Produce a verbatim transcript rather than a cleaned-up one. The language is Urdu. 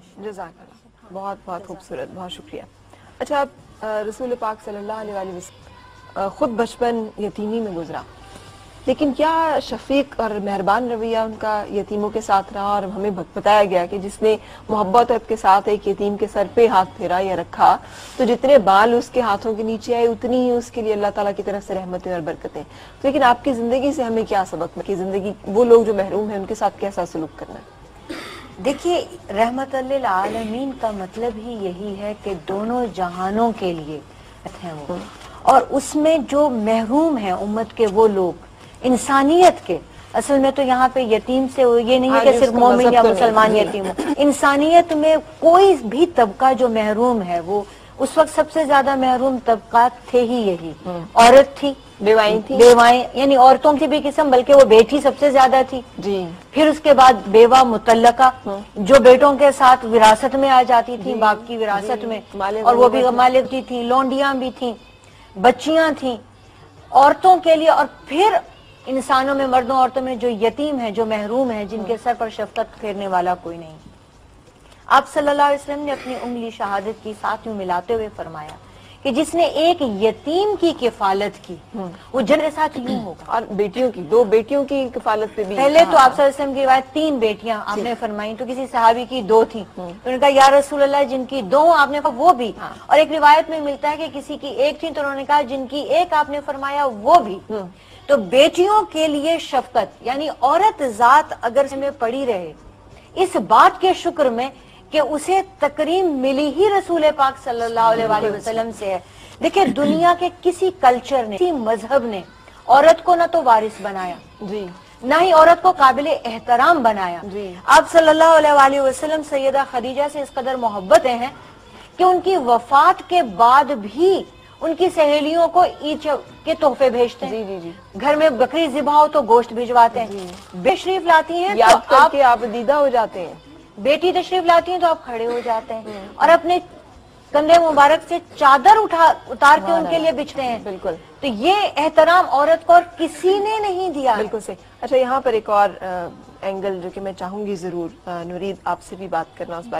جزاک اللہ، بہت بہت خوبصورت، بہت شکریہ۔ اچھا، آپ رسول پاک صلی اللہ علیہ وآلہ وسلم خود بچپن یتیمی میں گزرا، لیکن کیا شفیق اور مہربان رویہ ان کا یتیموں کے ساتھ رہا؟ اور ہمیں بتایا گیا کہ جس نے محبت کے ساتھ ایک یتیم کے سر پہ ہاتھ پھیرا یا رکھا تو جتنے بال اس کے ہاتھوں کے نیچے آئے اتنی ہی اس کے لیے اللہ تعالیٰ کی طرف سے رحمتیں اور برکتیں۔ لیکن آپ کی زندگی سے ہمیں کیا سبق ہے کہ زندگی وہ لوگ جو محروم ہیں ان کے ساتھ کیسا سلوک کرنا ہے؟ دیکھیے، رحمت للعالمین کا مطلب ہی یہی ہے کہ دونوں جہانوں کے لیے ہیں وہ، اور اس میں جو محروم ہیں امت کے وہ لوگ انسانیت کے، اصل میں تو یہاں پہ یتیم سے یہ نہیں ہے کہ صرف مومن یا مسلمان یتیم ہو، انسانیت میں کوئی بھی طبقہ جو محروم ہے وہ اس وقت سب سے زیادہ محروم طبقات تھے ہی یہی، عورت تھی، بیوائیں تھی، بیوائیں یعنی عورتوں کی بھی قسم، بلکہ وہ بیٹی سب سے زیادہ تھی، جی، پھر اس کے بعد بیوہ مطلقہ جو بیٹوں کے ساتھ وراثت میں آ جاتی تھی، باپ کی وراثت میں، اور وہ بھی مالک کی تھی، لونڈیاں بھی تھیں، بچیاں تھیں عورتوں کے لیے، اور پھر انسانوں میں، مردوں عورتوں میں جو یتیم ہیں، جو محروم ہیں، جن کے سر پر شفقت پھیرنے والا کوئی نہیں۔ آپ صلی اللہ علیہ وسلم نے اپنی انگلی شہادت کی ساتھ یوں ملاتے ہوئے فرمایا کہ جس نے ایک یتیم کی کفالت کی وہ جنت کے ساتھ یوں ہوگا۔ اور بیٹیوں کی، دو بیٹیوں کی کفالت پہ بھی پہلے تو آپ صلی اللہ علیہ وسلم کی روایت تین بیٹیاں آپ نے فرمائی، تو کسی صحابی کی دو تھیں، تو انہوں نے کہا یا رسول اللہ جن کی دو آپ نے کہا وہ بھی، اور ایک روایت میں ملتا ہے کہ کسی کی ایک تھی تو انہوں نے کہا جن کی ایک آپ نے فرمایا وہ بھی۔ تو بیٹیوں کے لیے شفقت، یعنی عورت ذات اگر میں پڑی رہے اس بات کے شکر میں کہ اسے تکریم ملی ہی رسول پاک صلی اللہ علیہ وآلہ وسلم سے ہے۔ دیکھیں، دنیا کے کسی کلچر نے، کسی مذہب نے عورت کو نہ تو وارث بنایا، جی، نہ ہی عورت کو قابل احترام بنایا۔ جی، آپ صلی اللہ علیہ وآلہ وسلم سیدہ خدیجہ سے اس قدر محبتیں ہیں کہ ان کی وفات کے بعد بھی ان کی سہیلیوں کو عید کے تحفے بھیجتے ہیں، جی جی جی، گھر میں بکری ذبح ہو تو گوشت بھجواتے ہیں، بے شریف لاتی ہیں یاد تو کر آپ، کے آپ دیدہ ہو جاتے ہیں، بیٹی تشریف لاتی ہیں تو آپ کھڑے ہو جاتے ہیں اور اپنے کندھے مبارک سے چادر اٹھا اتار کے ان کے لیے بچھتے ہیں۔ بالکل، تو یہ احترام عورت کو اور کسی نے نہیں دیا۔ بالکل صحیح۔ اچھا، یہاں پر ایک اور اینگل جو کہ میں چاہوں گی ضرور نورید آپ سے بھی بات کرنا اس بات